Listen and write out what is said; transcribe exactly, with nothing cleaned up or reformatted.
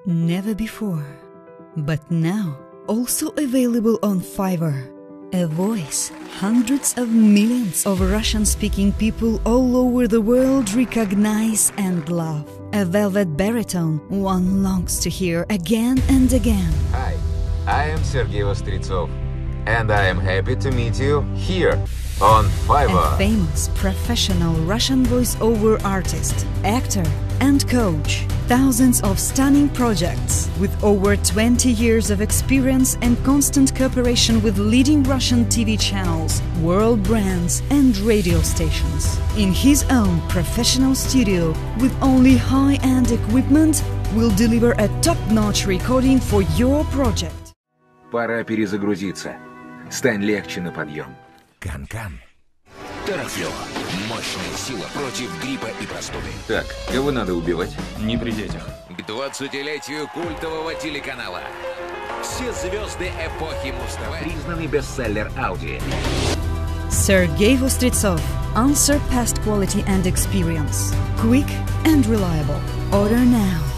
Never before, but now also available on Fiverr. A voice hundreds of millions of Russian-speaking people all over the world recognize and love. A velvet baritone one longs to hear again and again. Hi, I am Sergey Vostritsov, and I am happy to meet you here on Fiverr. A famous professional Russian voice-over artist, actor and coach. Thousands of stunning projects with over twenty years of experience and constant cooperation with leading Russian T V channels, world brands and radio stations. In his own professional studio with only high-end equipment, will deliver a top-notch recording for your project. Пора перезагрузиться. Стань легче на подъем. Кан-кан. Тарафло. Мощная сила против гриппа и простуды. Так, кого надо убивать? Не при детях. К двадцатилетию культового телеканала. Все звезды эпохи Муз-ТВ. Признанный бестселлер Audi. Sergey Vostritsov. Unsurpassed quality and experience. Quick and reliable. Order now.